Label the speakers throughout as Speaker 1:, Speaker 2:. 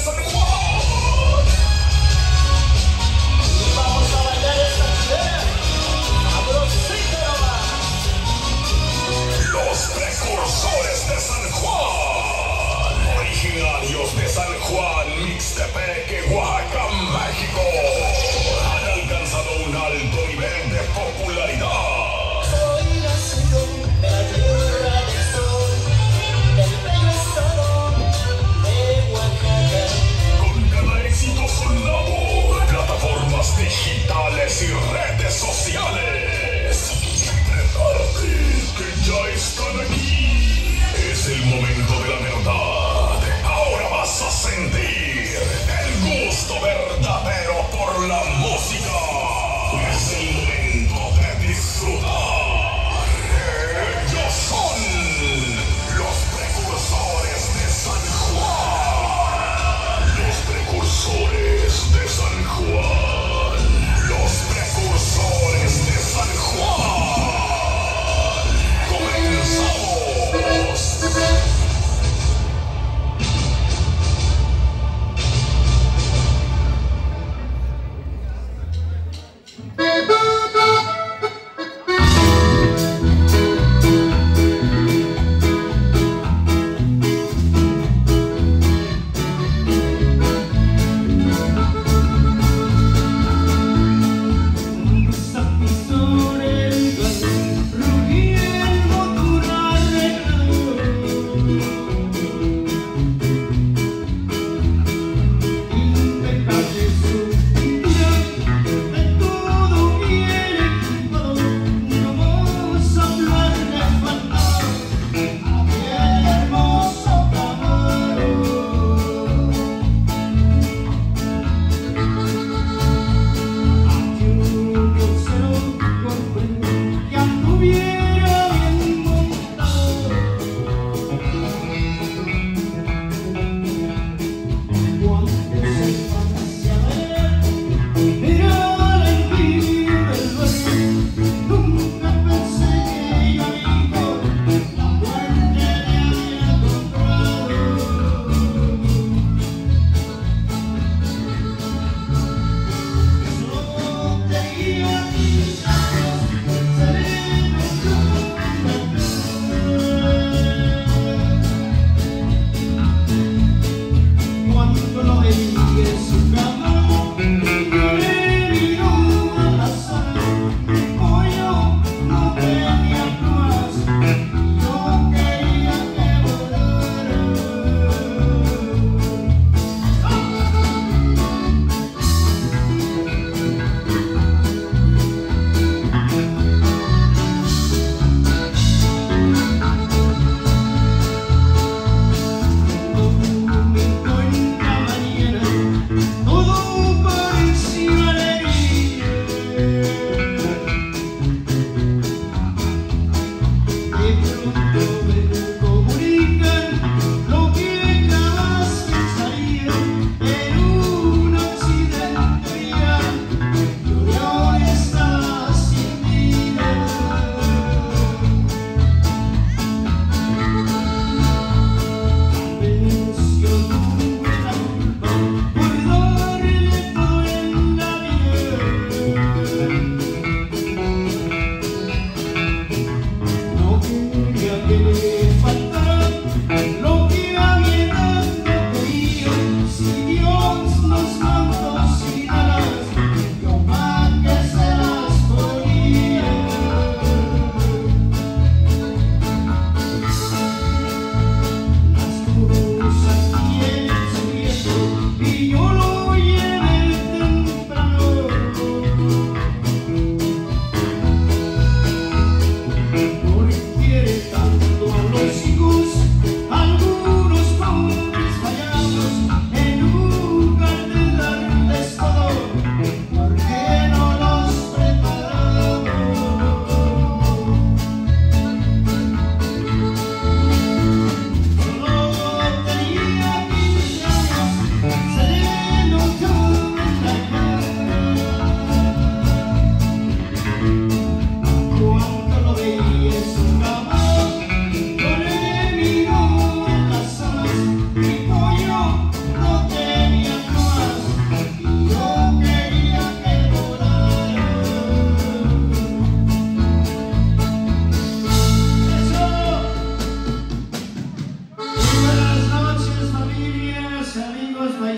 Speaker 1: San Juan. Y vamos a bailar esta chilena. ¡Sabrosita nomás! Los precursores de San Juan. Originarios de San Juan, Mixtepeque, Oaxaca, México. Han alcanzado un alto nivel de popularidad.
Speaker 2: Soy nacido de la tierra del sol, del bello estado de Oaxaca.
Speaker 1: Con cada éxito sonado, plataformas digitales y redes sociales. Prepárate, que ya están aquí. Es el momento de la verdad. Ahora vas a sentir el gusto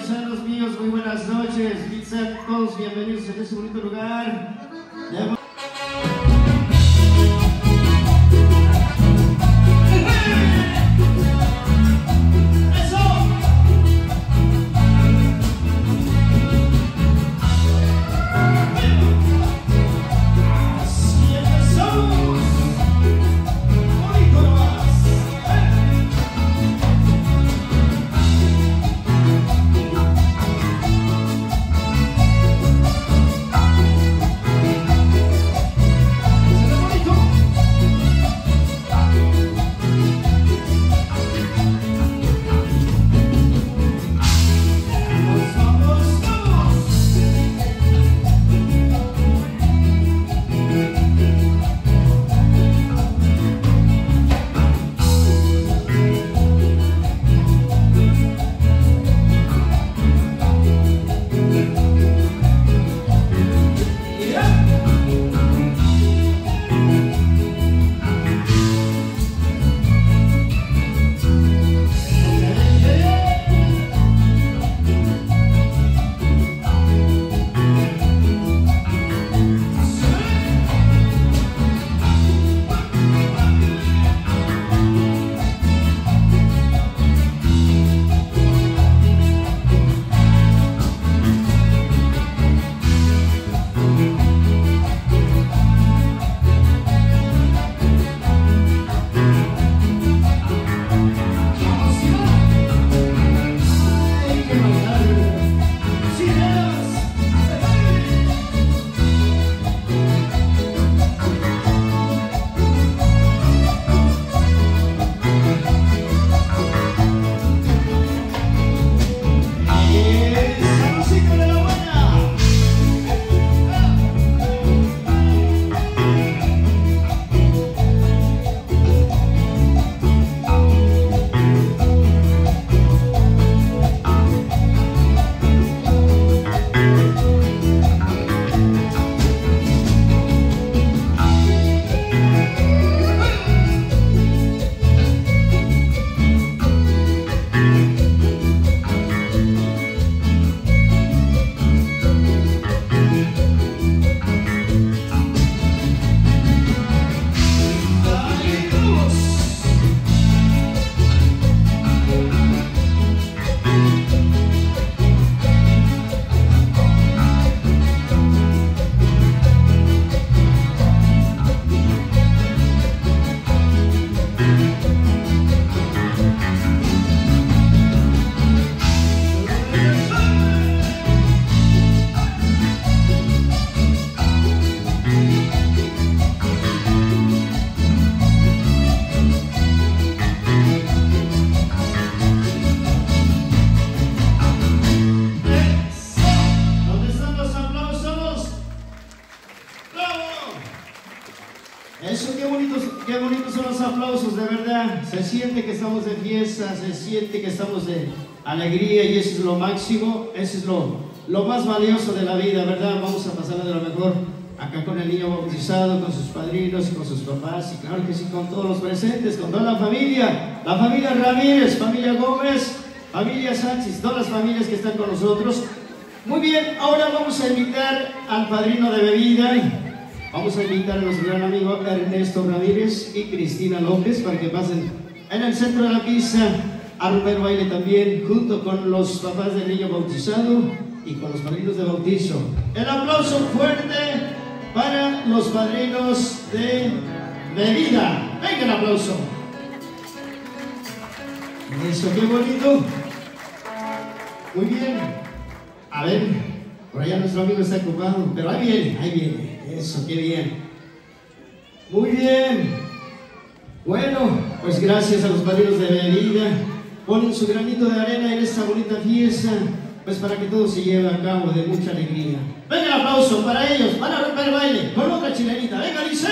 Speaker 3: paisanos míos, muy buenas noches. Sean todos bienvenidos a este bonito lugar. Qué bonitos son los aplausos, de verdad. Se siente que estamos de fiesta, se siente que estamos de alegría y eso es lo máximo, eso es lo más valioso de la vida, ¿verdad? Vamos a pasarla de lo mejor acá con el niño bautizado, con sus padrinos, con sus papás y claro que sí, con todos los presentes, con toda la familia Ramírez, familia Gómez, familia Sánchez, todas las familias que están con nosotros. Muy bien, ahora vamos a invitar al padrino de bebida. Vamos a invitar a nuestro gran amigo Ernesto Ramírez y Cristina López para que pasen en el centro de la pista a romper baile también, junto con los papás del niño bautizado y con los padrinos de bautizo. El aplauso fuerte para los padrinos de bebida. Venga el aplauso. Eso, qué bonito. Muy bien. A ver, por allá nuestro amigo está ocupado, pero ahí viene, ahí viene. Eso, qué bien. Muy bien. Bueno, pues gracias a los padrinos de bebida. Ponen su granito de arena en esta bonita fiesta, pues para que todo se lleve a cabo de mucha alegría. Venga el aplauso para ellos, van a romper baile con otra chilenita. Venga, dice.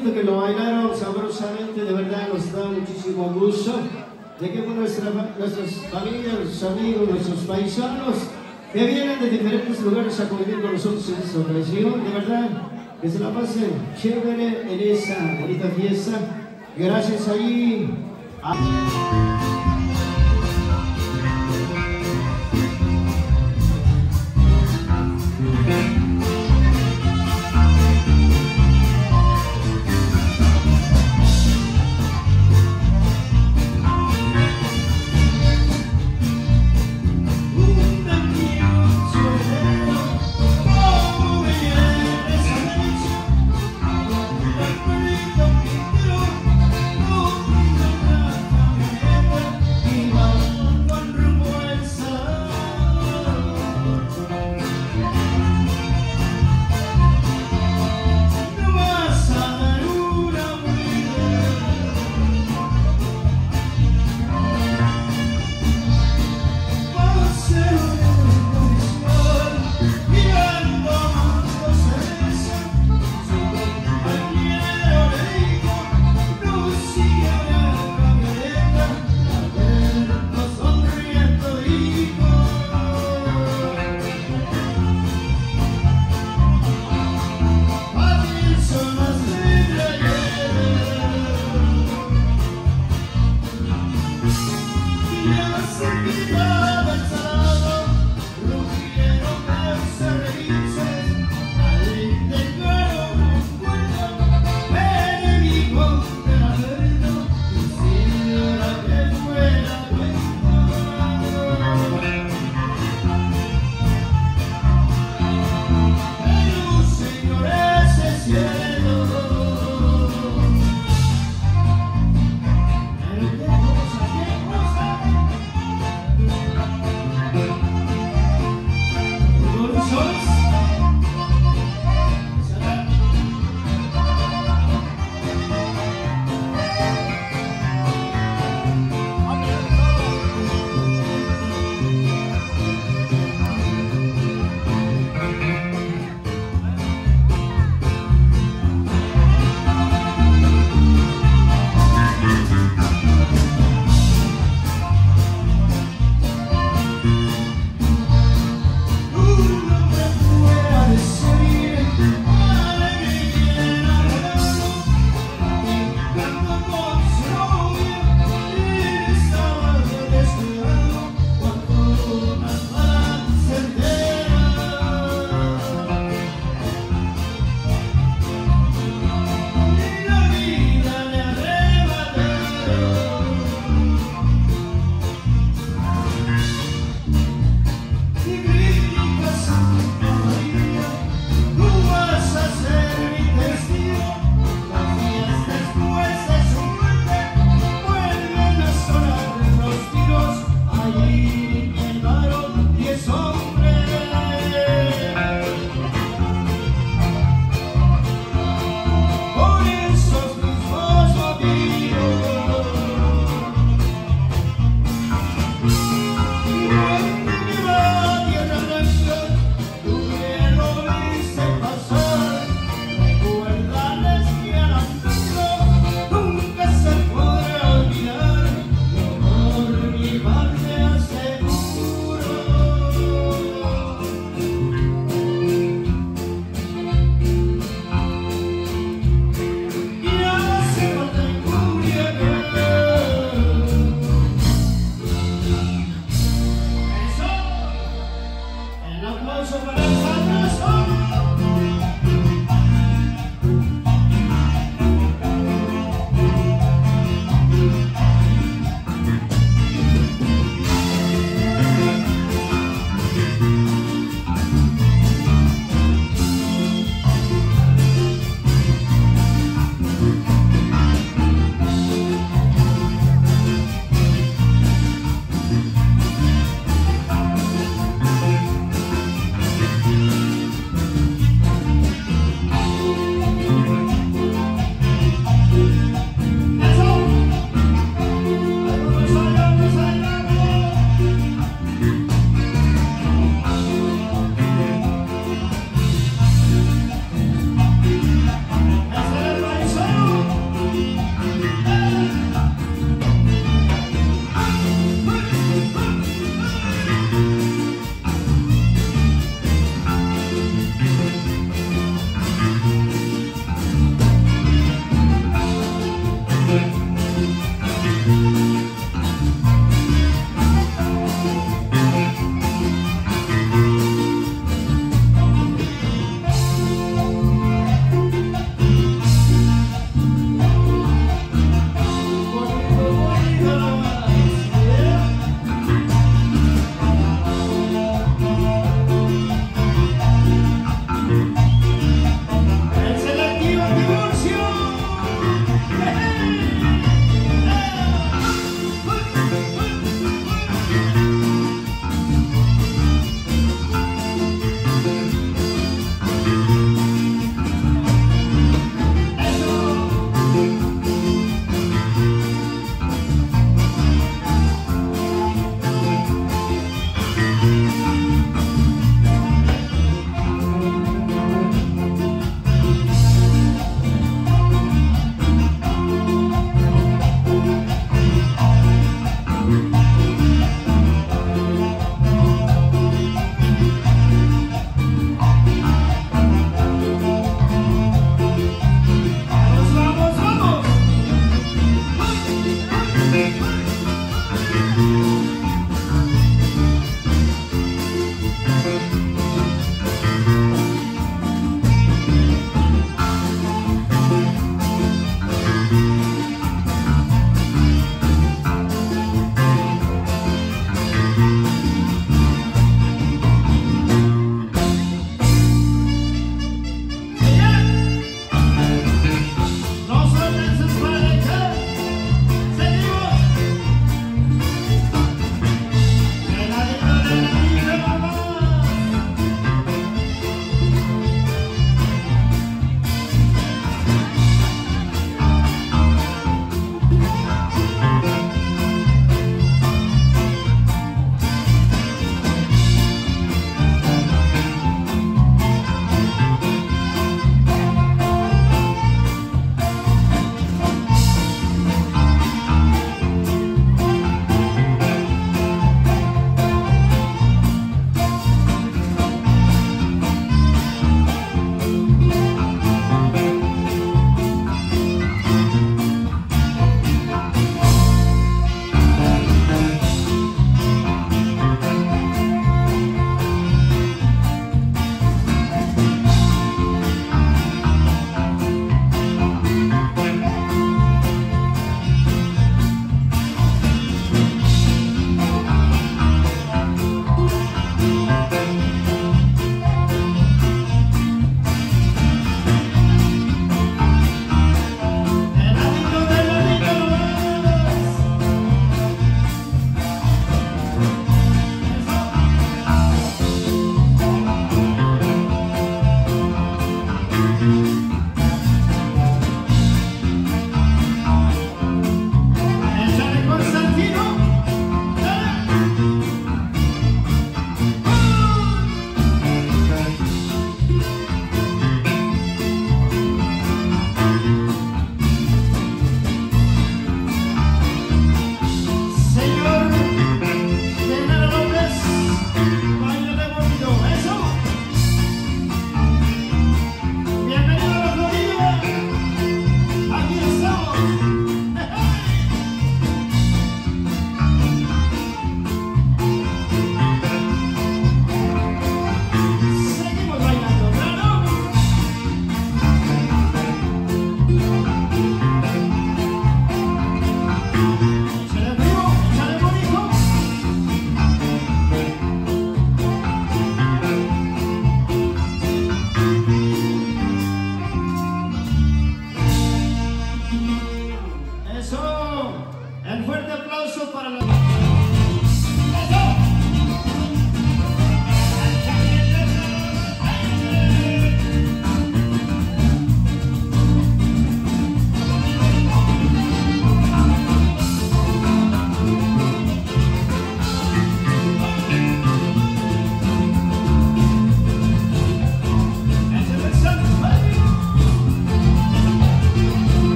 Speaker 3: bonito que lo bailaron sabrosamente, de verdad nos da muchísimo gusto de que nuestras familias, nuestros amigos, nuestros paisanos que vienen de diferentes lugares a convivir con nosotros en esta ocasión, de verdad que se la pasen chévere en esa bonita fiesta. Gracias ahí a...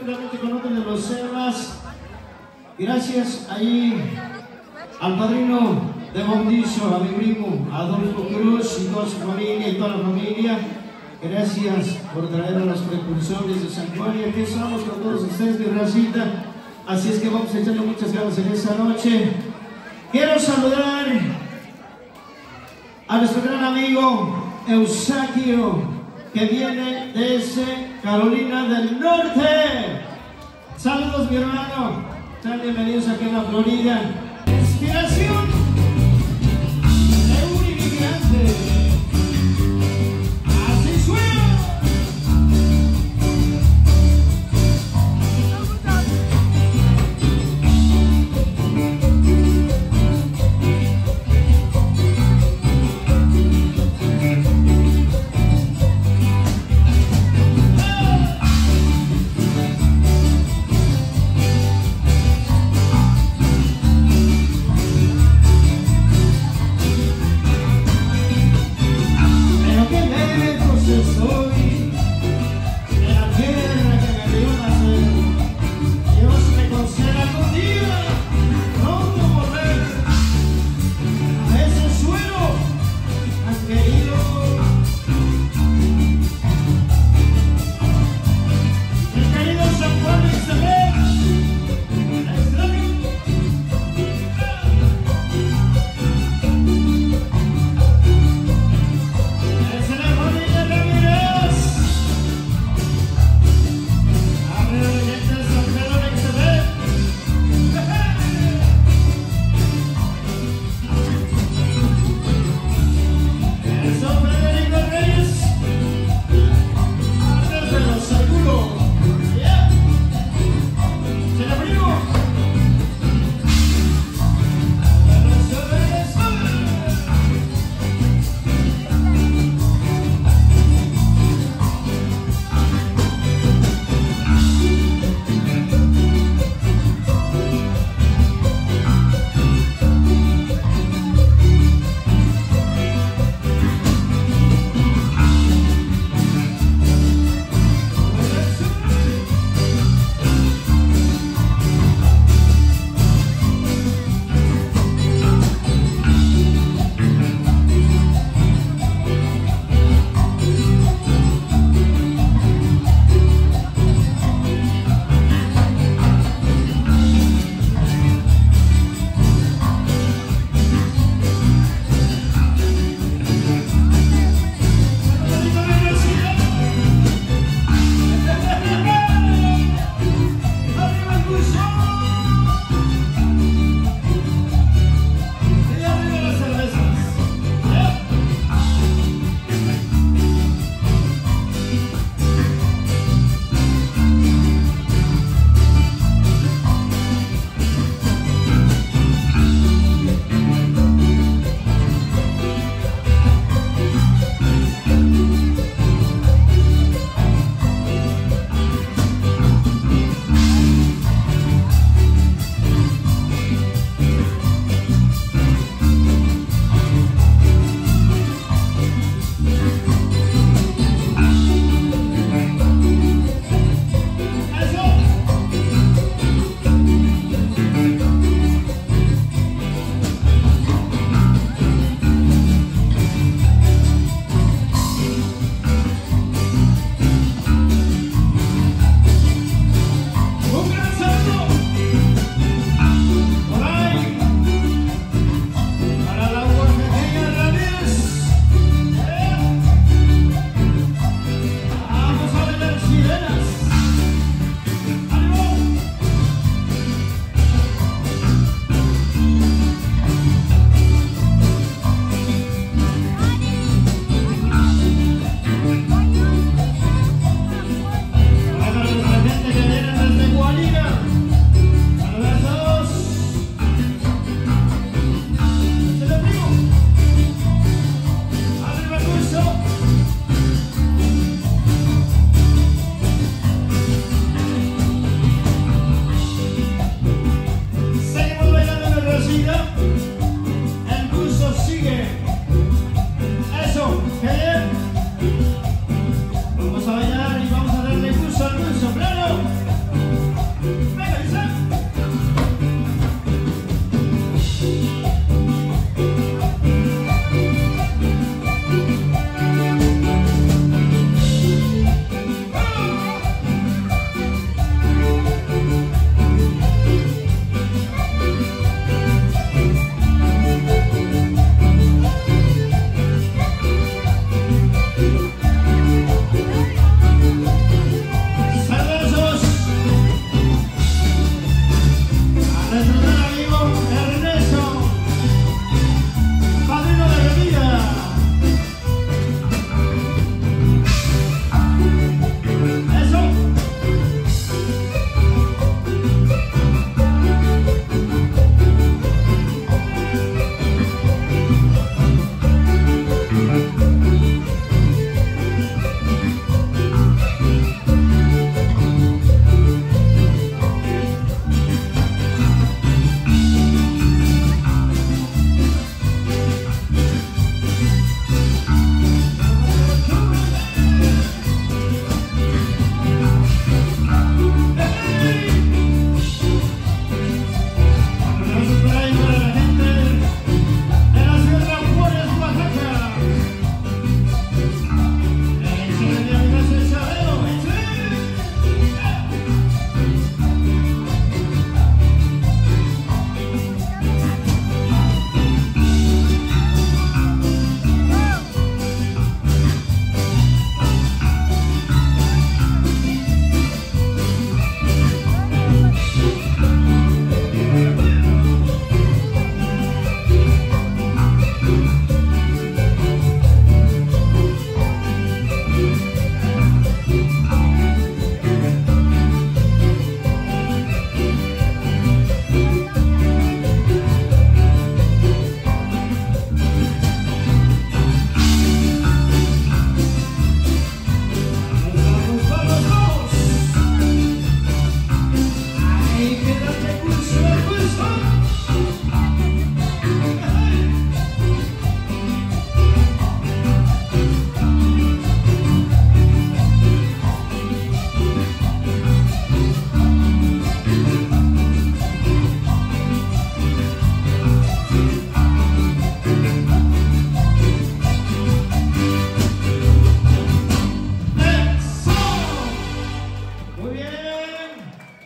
Speaker 3: juntamente con otros de los Selvas. Gracias ahí al padrino de bautizo, a mi primo Adolfo Cruz y toda su familia y toda la familia. Gracias por traer a los precursores de San Juan, y aquí estamos con todos ustedes, mi racita. Así es que vamos a echarle muchas ganas en esta noche. Quiero saludar a nuestro gran amigo Eusaquio, que viene desde Carolina del Norte. Saludos, mi hermano. Sean bienvenidos aquí en la Florida. Inspiración de un inmigrante. Así suena.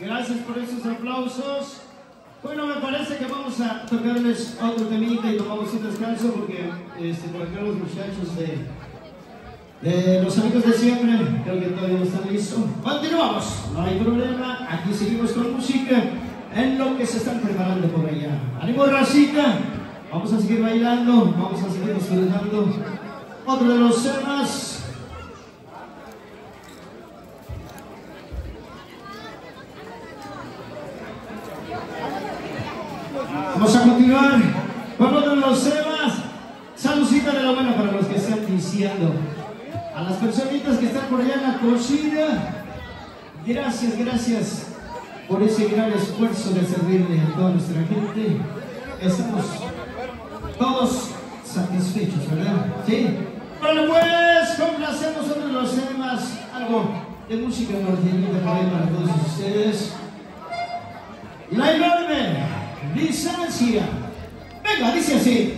Speaker 3: Gracias por esos aplausos. Bueno, me parece que vamos a tocarles otro temita y tomamos un descanso porque por acá los muchachos de los amigos de siempre creo que todavía no están listos. Continuamos, no hay problema, aquí seguimos con música en lo que se están preparando por allá. ¡Ánimo, racita! Vamos a seguir bailando, vamos a seguir disfrutando otro de los temas. Vamos a continuar con otro de los temas. Saludcita de la buena para los que están iniciando. A las personitas que están por allá en la cocina, gracias, gracias por ese gran esfuerzo de servirle a toda nuestra gente. Estamos todos satisfechos, ¿verdad? ¿Sí? Bueno, pues complacemos otro de los temas, algo de música norteñita para todos ustedes. La enorme distancia. Venga, dice así.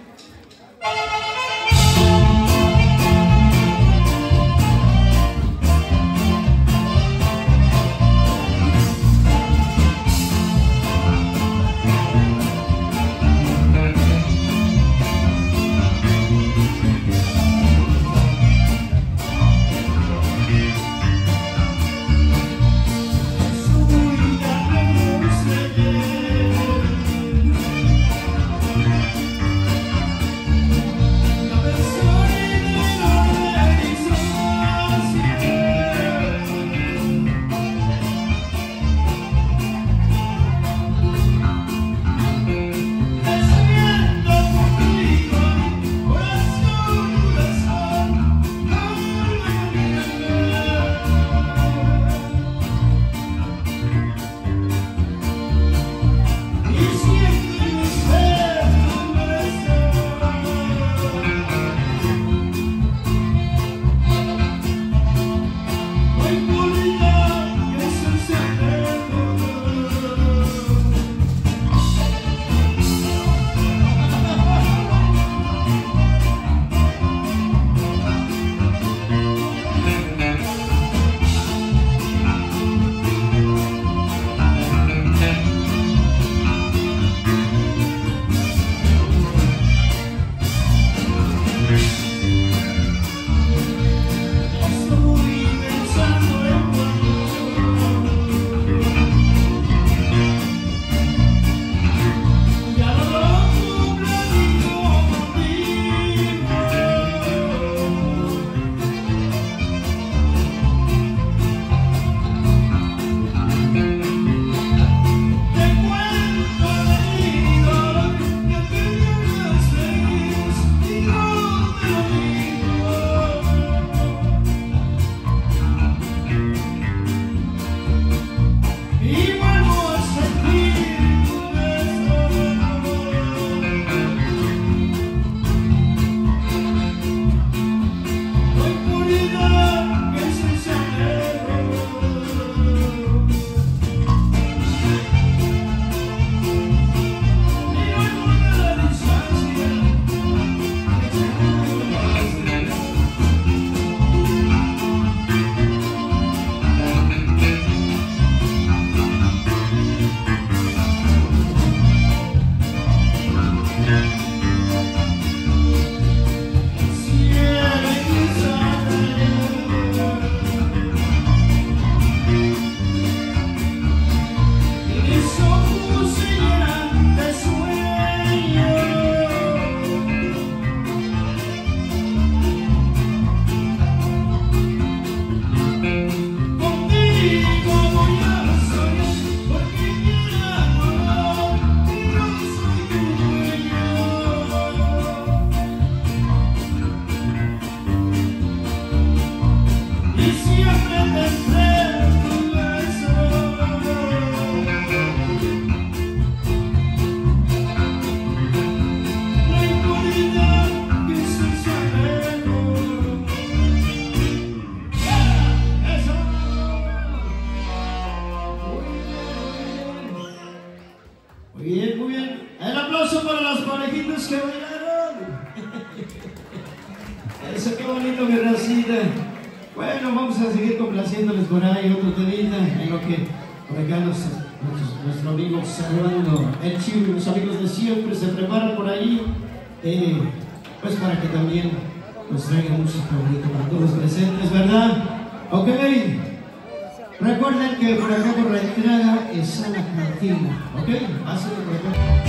Speaker 3: Eso, qué bonito, mi racita. Bueno, vamos a seguir complaciéndoles por ahí otro temita en lo que Por acá nuestro amigo Servando, el Chivo y los amigos de siempre se preparan por ahí, pues para que también nos traigan música bonita para todos los presentes, ¿verdad? Ok, recuerden que por acá por la entrada está la cantina, ¿ok? Pásenlo por acá.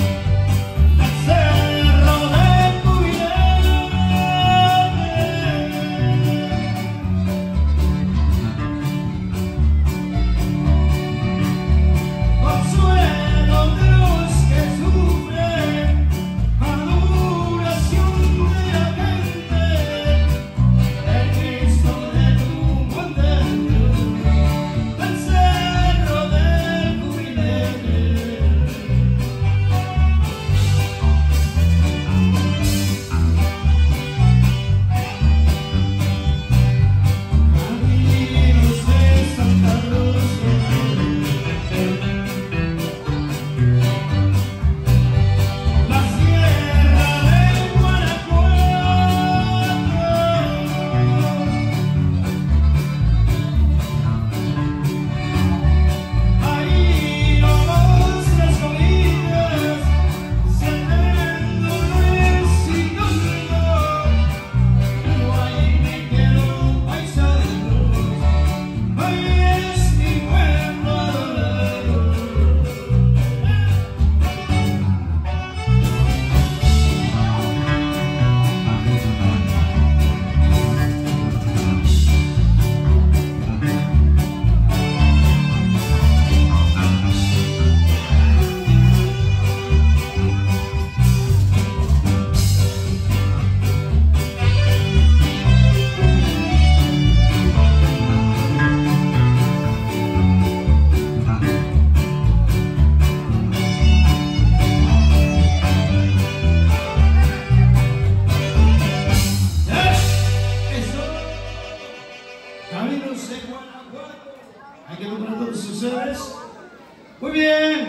Speaker 3: Hay que nombrar todos ustedes. Muy bien.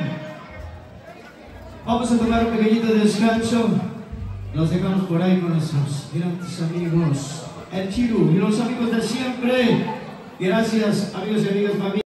Speaker 3: Vamos a tomar un pequeñito descanso. Los dejamos por ahí con nuestros grandes amigos, el Chiru y los amigos de siempre. Gracias, amigos y amigas, familia.